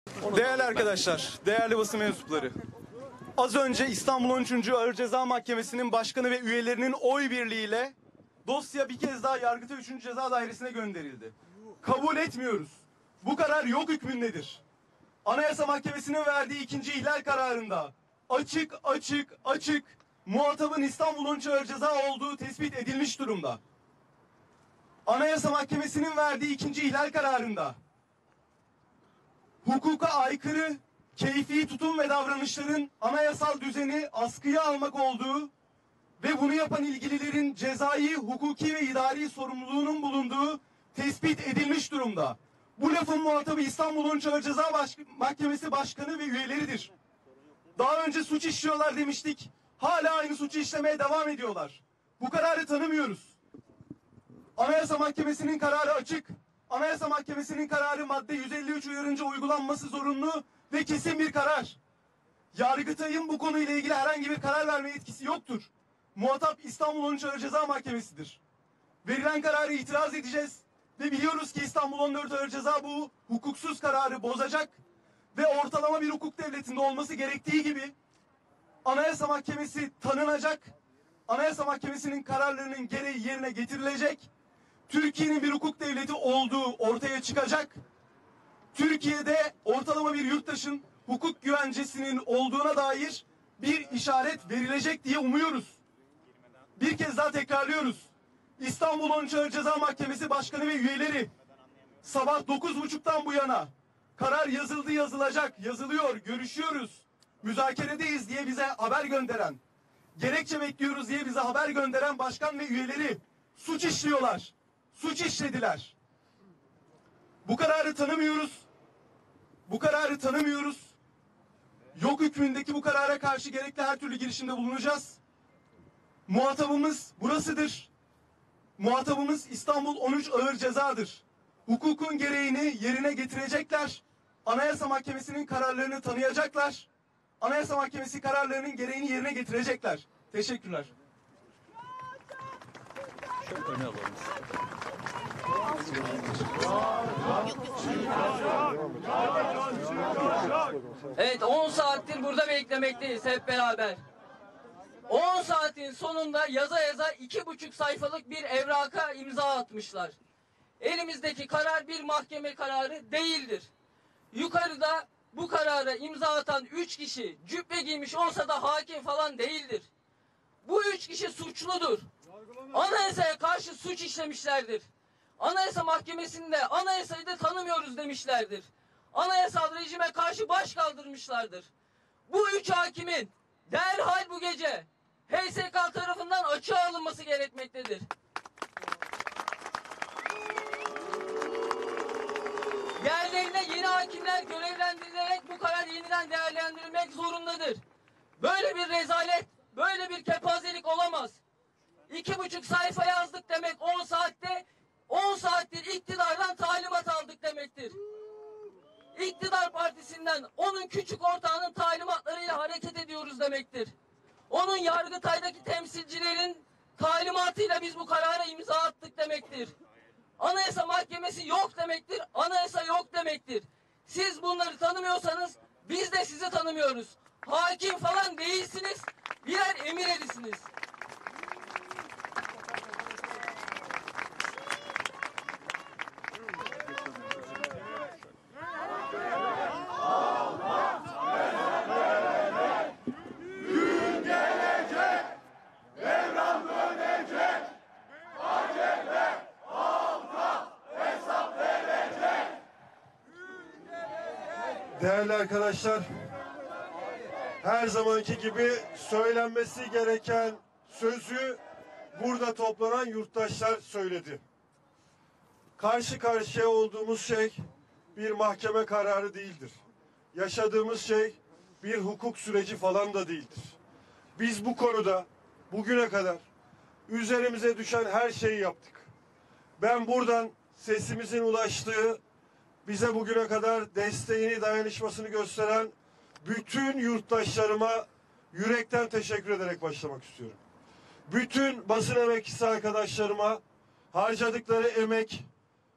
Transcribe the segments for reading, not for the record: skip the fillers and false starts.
Değerli arkadaşlar, değerli basın mensupları. Az önce İstanbul 13. Ağır Ceza Mahkemesi'nin başkanı ve üyelerinin oy birliğiyle dosya bir kez daha Yargıtay 3. Ceza Dairesi'ne gönderildi. Kabul etmiyoruz. Bu karar yok hükmündedir. Anayasa Mahkemesi'nin verdiği ikinci ihlal kararında açık muhatabın İstanbul 13. Ağır Ceza olduğu tespit edilmiş durumda. Anayasa Mahkemesi'nin verdiği ikinci ihlal kararında hukuka aykırı, keyfi tutum ve davranışların anayasal düzeni askıya almak olduğu ve bunu yapan ilgililerin cezai, hukuki ve idari sorumluluğunun bulunduğu tespit edilmiş durumda. Bu lafın muhatabı İstanbul 13 Ağır Ceza Mahkemesi Başkanı ve üyeleridir. Daha önce suç işliyorlar demiştik. Hala aynı suçu işlemeye devam ediyorlar. Bu kararı tanımıyoruz. Anayasa Mahkemesi'nin kararı açık. Anayasa Mahkemesi'nin kararı madde 153 uyarınca uygulanması zorunlu ve kesin bir karar. Yargıtay'ın bu konuyla ilgili herhangi bir karar verme yetkisi yoktur. Muhatap İstanbul 13 Ağır Ceza Mahkemesi'dir. Verilen kararı itiraz edeceğiz ve biliyoruz ki İstanbul 14 Ağır Ceza bu hukuksuz kararı bozacak ve ortalama bir hukuk devletinde olması gerektiği gibi Anayasa Mahkemesi tanınacak, Anayasa Mahkemesi'nin kararlarının gereği yerine getirilecek, Türkiye'nin bir hukuk devleti olduğu ortaya çıkacak, Türkiye'de ortalama bir yurttaşın hukuk güvencesinin olduğuna dair bir işaret verilecek diye umuyoruz. Bir kez daha tekrarlıyoruz. İstanbul 13 Ağır Ceza Mahkemesi Başkanı ve üyeleri sabah 9.30'dan bu yana karar yazıldı, yazılacak, yazılıyor, görüşüyoruz, müzakeredeyiz diye bize haber gönderen, gerekçe bekliyoruz diye bize haber gönderen başkan ve üyeleri suç işliyorlar, suç işlediler. Bu kararı tanımıyoruz. Bu kararı tanımıyoruz. Yok hükmündeki bu karara karşı gerekli her türlü girişimde bulunacağız. Muhatabımız burasıdır. Muhatabımız İstanbul 13 Ağır Ceza'dır. Hukukun gereğini yerine getirecekler. Anayasa Mahkemesi'nin kararlarını tanıyacaklar. Anayasa Mahkemesi kararlarının gereğini yerine getirecekler. Teşekkürler. Şöyle öne alalım. Evet, 10 saattir burada beklemekteyiz hep beraber. 10 saatin sonunda yaza 2,5 sayfalık bir evraka imza atmışlar. Elimizdeki karar bir mahkeme kararı değildir. Yukarıda bu karara imza atan 3 kişi cübbe giymiş olsa da hakim falan değildir. Bu 3 kişi suçludur. Anayasaya karşı suç işlemişlerdir. Anayasa Mahkemesi'nde anayasayı da tanımıyoruz demişlerdir. Anayasal rejime karşı baş kaldırmışlardır. Bu 3 hakimin derhal bu gece HSK tarafından açığa alınması gerekmektedir. Yerlerine yeni hakimler görevlendirilerek bu karar yeniden değerlendirilmek zorundadır. Böyle bir rezalet, böyle bir kepazelik olamaz. 2,5 sayfa yazdık demek 10 saatte, 10 saattir iktidardan talimat aldık demektir. İktidar partisinden onun küçük ortağının talimatlarıyla hareket ediyoruz demektir. Onun Yargıtay'daki temsilcilerin talimatıyla biz bu karara imza attık demektir. Anayasa Mahkemesi yok demektir, anayasa yok demektir. Siz bunları tanımıyorsanız biz de sizi tanımıyoruz. Hakim falan değilsiniz, birer emir erisiniz. Değerli arkadaşlar, her zamanki gibi söylenmesi gereken sözü burada toplanan yurttaşlar söyledi. Karşı karşıya olduğumuz şey bir mahkeme kararı değildir. Yaşadığımız şey bir hukuk süreci falan da değildir. Biz bu konuda bugüne kadar üzerimize düşen her şeyi yaptık. Ben buradan sesimizin ulaştığı, bize bugüne kadar desteğini, dayanışmasını gösteren bütün yurttaşlarıma yürekten teşekkür ederek başlamak istiyorum. Bütün basın emekçisi arkadaşlarıma harcadıkları emek,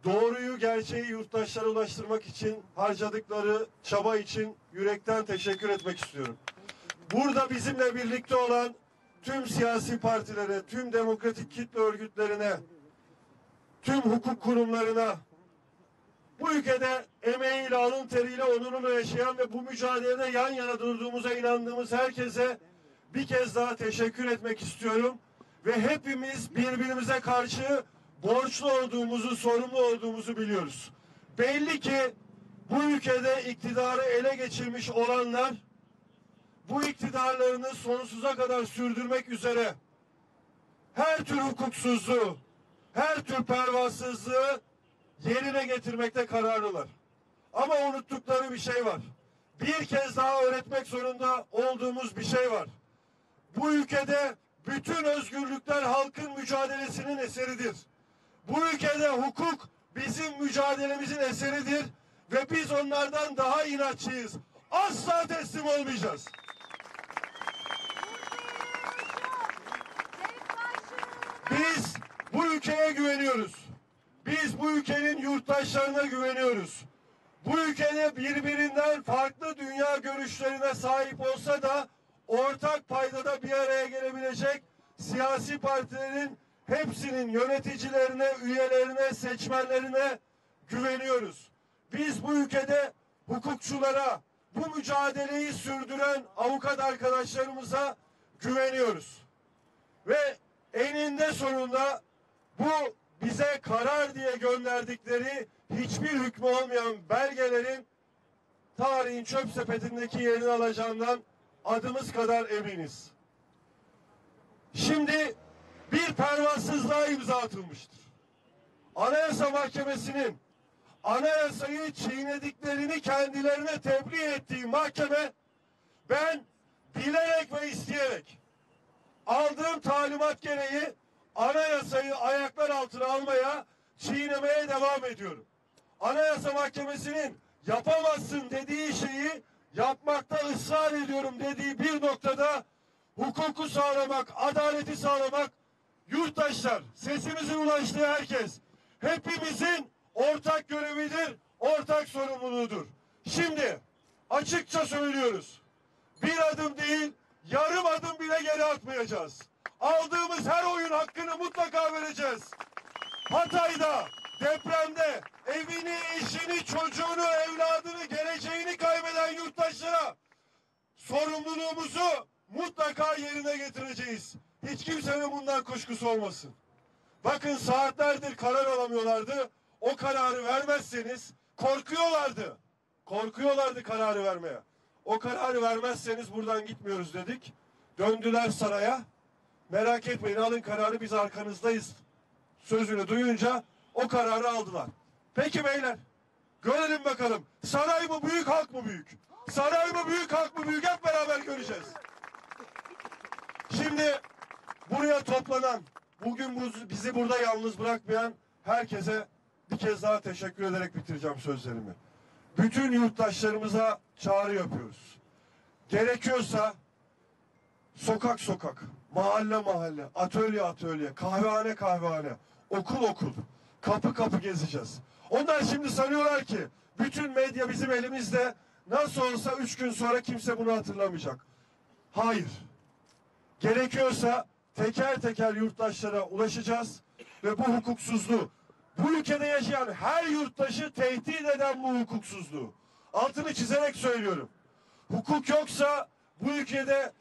doğruyu, gerçeği yurttaşlara ulaştırmak için harcadıkları çaba için yürekten teşekkür etmek istiyorum. Burada bizimle birlikte olan tüm siyasi partilere, tüm demokratik kitle örgütlerine, tüm hukuk kurumlarına, bu ülkede emeğiyle, alın teriyle, onurunu yaşayan ve bu mücadelede yan yana durduğumuza inandığımız herkese bir kez daha teşekkür etmek istiyorum. Ve hepimiz birbirimize karşı borçlu olduğumuzu, sorumlu olduğumuzu biliyoruz. Belli ki bu ülkede iktidarı ele geçirmiş olanlar, bu iktidarlarını sonsuza kadar sürdürmek üzere her tür hukuksuzluğu, her tür pervasızlığı yerine getirmekte kararlılar. Ama unuttukları bir şey var. Bir kez daha öğretmek zorunda olduğumuz bir şey var. Bu ülkede bütün özgürlükler halkın mücadelesinin eseridir. Bu ülkede hukuk bizim mücadelemizin eseridir ve biz onlardan daha inatçıyız. Asla teslim olmayacağız. Biz bu ülkeye güveniyoruz. Biz bu ülkenin yurttaşlarına güveniyoruz. Bu ülkede birbirinden farklı dünya görüşlerine sahip olsa da ortak paydada bir araya gelebilecek siyasi partilerin hepsinin yöneticilerine, üyelerine, seçmenlerine güveniyoruz. Biz bu ülkede hukukçulara, bu mücadeleyi sürdüren avukat arkadaşlarımıza güveniyoruz. Ve eninde sonunda bu bize karar diye gönderdikleri hiçbir hükmü olmayan belgelerin tarihin çöp sepetindeki yerini alacağından adımız kadar eminiz. Şimdi bir pervasızlığa imza atılmıştır. Anayasa Mahkemesi'nin anayasayı çiğnediklerini kendilerine tebliğ ettiği mahkeme, ben bilerek ve isteyerek aldığım talimat gereği anayasayı ayaklar altına almaya, çiğnemeye devam ediyorum. Anayasa Mahkemesi'nin yapamazsın dediği şeyi yapmakta ısrar ediyorum dediği bir noktada hukuku sağlamak, adaleti sağlamak, yurttaşlar, sesimizin ulaştığı herkes, hepimizin ortak görevidir, ortak sorumluluğudur. Şimdi açıkça söylüyoruz. Bir adım değil, yarım adım bile geri atmayacağız. Aldığımız her oyun hakkını mutlaka vereceğiz. Hatay'da, depremde evini, eşini, çocuğunu, evladını, geleceğini kaybeden yurttaşlara sorumluluğumuzu mutlaka yerine getireceğiz. Hiç kimsenin bundan kuşkusu olmasın. Bakın saatlerdir karar alamıyorlardı. O kararı vermezseniz korkuyorlardı. Korkuyorlardı kararı vermeye. O kararı vermezseniz buradan gitmiyoruz dedik. Döndüler saraya. Merak etmeyin, alın kararı, biz arkanızdayız sözünü duyunca o kararı aldılar. Peki beyler, görelim bakalım. Saray mı büyük, halk mı büyük? Saray mı büyük, halk mı büyük? Hep beraber göreceğiz. Şimdi buraya toplanan, bugün bizi burada yalnız bırakmayan herkese bir kez daha teşekkür ederek bitireceğim sözlerimi. Bütün yurttaşlarımıza çağrı yapıyoruz. Gerekiyorsa sokak sokak, mahalle mahalle, atölye atölye, kahvehane kahvehane, okul okul, kapı kapı gezeceğiz. Onlar şimdi sanıyorlar ki bütün medya bizim elimizde, nasıl olsa 3 gün sonra kimse bunu hatırlamayacak. Hayır. Gerekiyorsa teker teker yurttaşlara ulaşacağız ve bu hukuksuzluğu, bu ülkede yaşayan her yurttaşı tehdit eden bu hukuksuzluğu, altını çizerek söylüyorum. Hukuk yoksa bu ülkede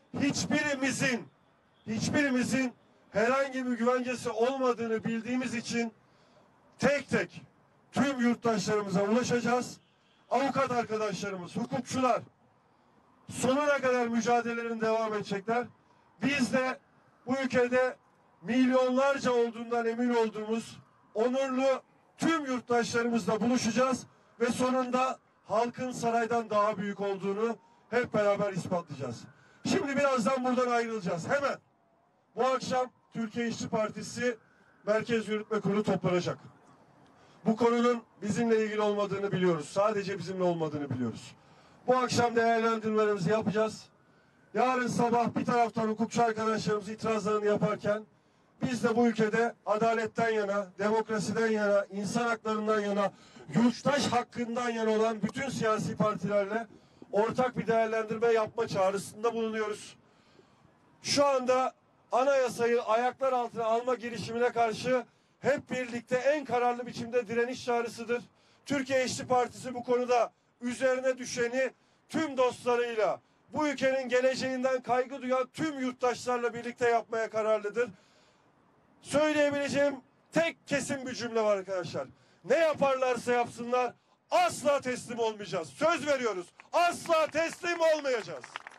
hiçbirimizin herhangi bir güvencesi olmadığını bildiğimiz için tek tek tüm yurttaşlarımıza ulaşacağız. Avukat arkadaşlarımız, hukukçular sonuna kadar mücadelelerini devam edecekler. Biz de bu ülkede milyonlarca olduğundan emin olduğumuz onurlu tüm yurttaşlarımızla buluşacağız ve sonunda halkın saraydan daha büyük olduğunu hep beraber ispatlayacağız. Şimdi birazdan buradan ayrılacağız. Hemen bu akşam Türkiye İşçi Partisi Merkez Yürütme Kurulu toplanacak. Bu konunun bizimle ilgili olmadığını biliyoruz. Sadece bizimle olmadığını biliyoruz. Bu akşam değerlendirmelerimizi yapacağız. Yarın sabah bir taraftan hukukçu arkadaşlarımız itirazlarını yaparken biz de bu ülkede adaletten yana, demokrasiden yana, insan haklarından yana, yurttaş hakkından yana olan bütün siyasi partilerle ortak bir değerlendirme yapma çağrısında bulunuyoruz. Şu anda anayasayı ayaklar altına alma girişimine karşı hep birlikte en kararlı biçimde direniş çağrısıdır. Türkiye İşçi Partisi bu konuda üzerine düşeni tüm dostlarıyla, bu ülkenin geleceğinden kaygı duyan tüm yurttaşlarla birlikte yapmaya kararlıdır. Söyleyebileceğim tek kesin bir cümle var arkadaşlar. Ne yaparlarsa yapsınlar asla teslim olmayacağız. Söz veriyoruz. Asla teslim olmayacağız.